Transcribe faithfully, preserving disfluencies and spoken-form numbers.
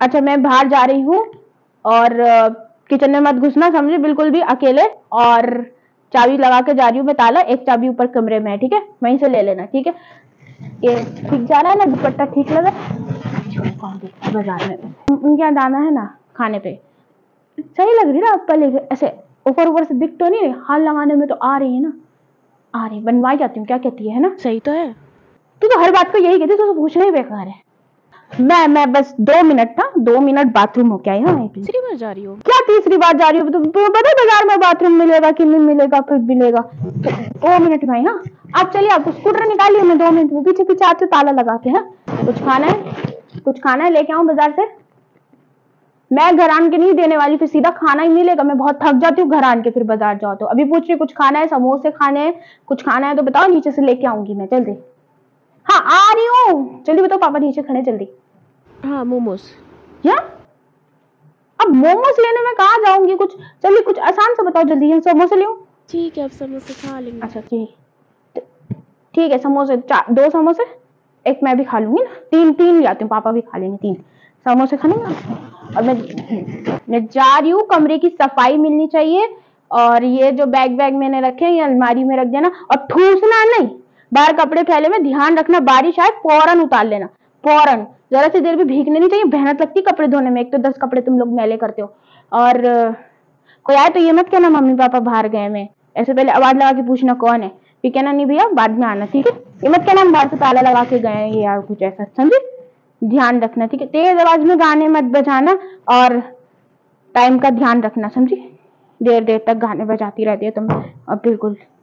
अच्छा मैं बाहर जा रही हूँ और किचन में मत घुसना समझे, बिल्कुल भी अकेले। और चाबी लगा के जा रही हूँ मैं, ताला एक चाबी ऊपर कमरे में है, ठीक है, वहीं से ले लेना, ठीक है। ये ठीक जा रहा है ना, दुपट्टा ठीक लगा? बाजार में उनके यहाँ दाना है ना खाने पे, सही लग रही ना पहले ऐसे ऊपर ऊपर से दिख तो नहीं रही, हाल लगाने में तो आ रही है ना, आ रही बनवाई जाती हूँ, क्या कहती है ना? सही तो है। तू तो हर बात को यही कहती, तू तो पूछना ही बेकार है। मैं मैं बस दो मिनट था, दो मिनट बाथरूम हो क्या यहाँ? तीसरी बार जा रही हो? क्या तीसरी बार जा रही हो? तुम्हें पता है बाजार में बाथरूम मिलेगा कि नहीं मिलेगा, फिर मिलेगा दो मिनट में ना। आप चलिए, आप स्कूटर निकालिए, मैं दो मिनट में पीछे पीछे आते ताला लगा के। हाँ कुछ खाना है, कुछ खाना है लेके आऊं बाजार से? मैं घर आन के नहीं देने वाली, फिर सीधा खाना ही मिलेगा, मैं बहुत थक जाती हूँ घर आन के, फिर बाजार जाओ तो। अभी पूछ रही कुछ खाना है, समोसे खाने हैं, कुछ खाना है तो बताओ, नीचे से लेके आऊंगी मैं, जल्दी। हाँ आ रही हूँ, जल्दी बताओ, पापा नीचे खड़े, जल्दी। हाँ मोमोज। क्या? अब मोमोज लेने में कहाँ जाऊंगी? कुछ जल्दी, कुछ आसान से बताओ जल्दी। हम समोसे ले? ठीक है अब समोसे खा लेंगे। अच्छा ठीक, ठीक है समोसे दो समोसे, एक मैं भी खा लूंगी ना, तीन तीन ले आती हूँ, पापा भी खा लेंगे, तीन समोसे खा लेंगे। और मैं मैं जा रही हूँ, कमरे की सफाई मिलनी चाहिए। और ये जो बैग वैग मैंने रखे हैं ये अलमारी में रख देना, और ठूसना नहीं, बाहर कपड़े फैले में ध्यान रखना, बारिश आए फौरन उतार लेना, फौरन, जरा सी देर भी भीगने नहीं चाहिए, मेहनत लगती कपड़े धोने में, एक तो दस कपड़े तुम लोग मैले करते हो। और कोई आए तो ये मत कहना मम्मी पापा बाहर गए में, ऐसे पहले आवाज लगा के पूछना कौन है, फिर कहना नहीं भैया बाद में आना, ठीक है। ये मत कहना हम बाहर से ताला लगा के गए हैं या कुछ ऐसा, समझे? ध्यान रखना, ठीक है। तेज आवाज में गाने मत बजाना और टाइम का ध्यान रखना, समझी? देर देर तक गाने बजाती रहती है तुम, अब बिल्कुल